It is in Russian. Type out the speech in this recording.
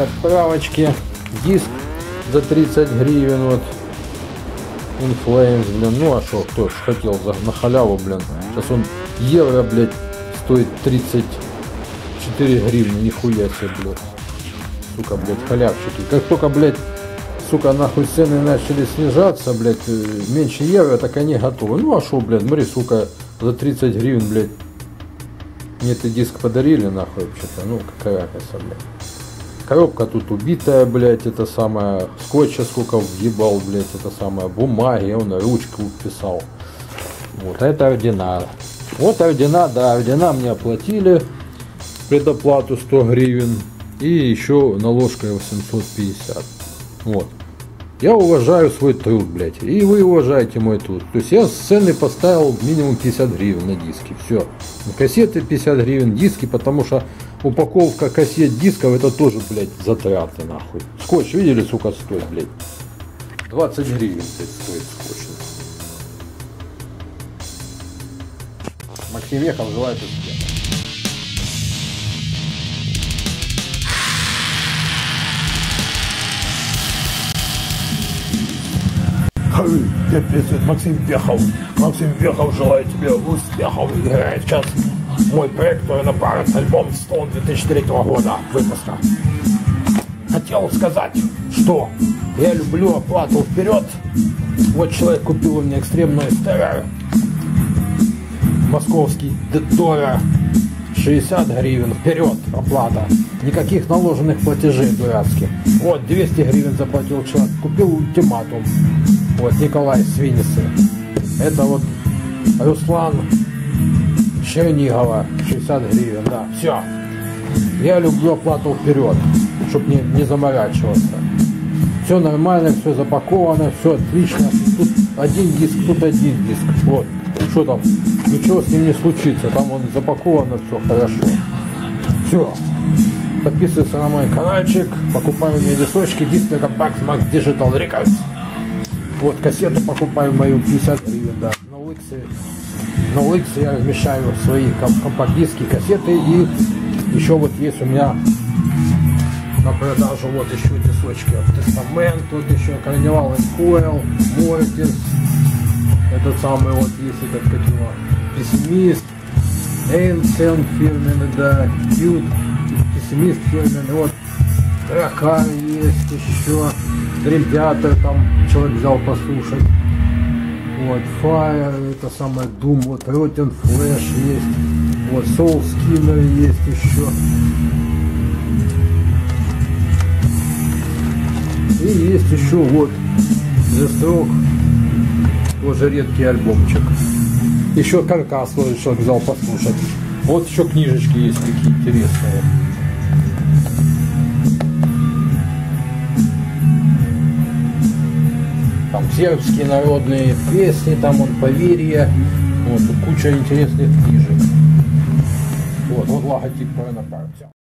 отправочки. Диск за 30 гривен, вот. In Flames, блин. Ну а что, кто ж хотел на халяву, блин. Сейчас он евро, блядь, стоит 34 гривны. Нихуя себе, блядь. Сука, блядь, халявчики. Как только, блядь, сука, нахуй цены начали снижаться, блядь, меньше евро, так они готовы. Ну а что, блядь, смотри, сука, за 30 гривен, блядь. Мне ты диск подарили, нахуй, вообще-то. Ну, какая разница, блядь. Коробка тут убитая, блядь, это самое. Скотча сколько въебал, блядь, это самое. Бумаги, он ручку писал. Вот это ордена. Вот ордена, да, ордена мне оплатили. Предоплату 100 гривен. И еще наложкой 850. Вот. Я уважаю свой труд, блядь. И вы уважаете мой труд. То есть я цены поставил минимум 50 гривен на диски. Все. Кассеты 50 гривен, диски, потому что упаковка кассет дисков это тоже, блядь, затраты, нахуй. Скотч, видели, сука, стоит, блядь? 20 гривен, блядь, стоит скотч. Максим Вехов желает успеха. Максим Вехов. Максим Вехов желает тебе успехов. Играет сейчас мой проект Напарец, альбом Stone 2003 года выпуска. Хотел сказать, что я люблю оплату вперед. Вот человек купил у меня экстремную стерео. Московский Дора. 60 гривен вперед оплата. Никаких наложенных платежей дурацких. Вот 200 гривен заплатил человек. Купил ультиматум. Вот Николай Свинницы. Это вот Руслан Чернигова. 60 гривен, да. Все. Я люблю оплату вперед, чтобы не заморачиваться. Все нормально, все запаковано, все отлично. Тут один диск, тут один диск. Вот. Что там? Ничего с ним не случится. Там он запаковано, все хорошо. Все. Подписывайся на мой каналчик. Покупай у меня дисочки. Диск Compact Max Digital Records. Вот, кассету покупаю мою 50 гривен, да. На OLX я размещаю свои компакт-диски, кассеты. И еще вот есть у меня на продажу вот еще дисочки. Вот Testament, вот еще Carnival and Coil, Mortis. Этот самый вот есть этот, как его, Пессимист, Ancient фирменный, да, Cute, Пессимист фирменный, вот Дракар есть еще, Dream Theater там человек взял послушать, вот Fire, это самое Doom, вот Rotten Flash есть, вот Soul Skinner есть еще. И есть еще вот The Stroke. Тоже редкий альбомчик. Еще Каркас человек взял послушать. Вот еще книжечки есть такие интересные. Там сербские народные песни, там он поверье. Вот куча интересных книжек. Вот логотип Напарца.